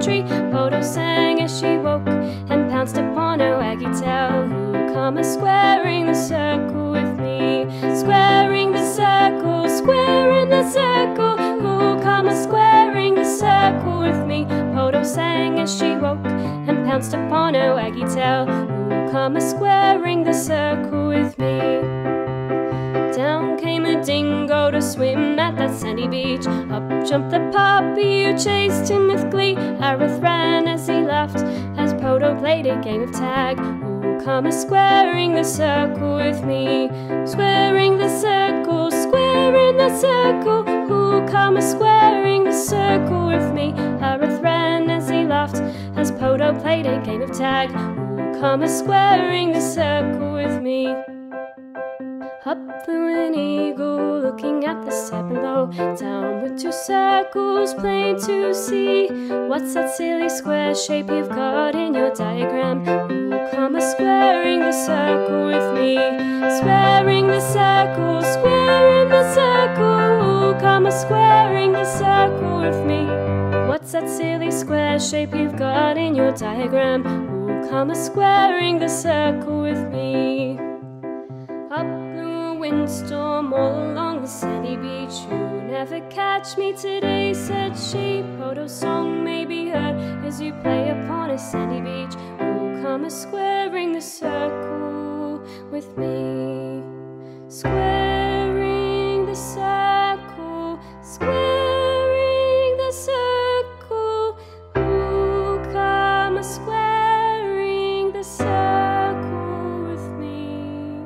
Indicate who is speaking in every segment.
Speaker 1: tree. Podo sang as she woke and pounced upon her waggy tail. Who'll come a-squaring the circle with me? Squaring the circle, squaring the circle. Who'll come a-squaring the circle with me? Podo sang as she woke and pounced upon her waggy tail. Who'll come a-squaring the circle with me? Down came a dingo to swim at that sandy beach. Up jumped the puppy who chased him with glee. Arith ran as he laughed as Podo played a game of tag. Who'll come a-squaring the circle with me? Squaring the circle, squaring the circle. Who'll come a-squaring the circle with me? Arith ran as he laughed as Podo played a game of tag. Who'll come a-squaring the circle with me? Up flew an eagle, looking at the side below. Down with two circles, plain to see. What's that silly square shape you've got in your diagram? Who'll come a-squaring the circle with me? Squaring the circle, squaring the circle. Who'll come a-squaring the circle with me? What's that silly square shape you've got in your diagram? Who'll come a-squaring the circle with me? Up blew a windstorm all along the sandy beach. You'll never catch me today, said she. Podo's song may be heard as you play upon a sandy beach. Who'll come a-squaring the circle with me? Squaring the circle, squaring the circle. Who'll come a-squaring the circle with me?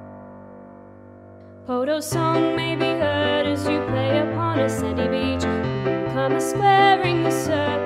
Speaker 1: Podo's song may be heard as you play upon a sandy beach. Who'll come a-squaring the circle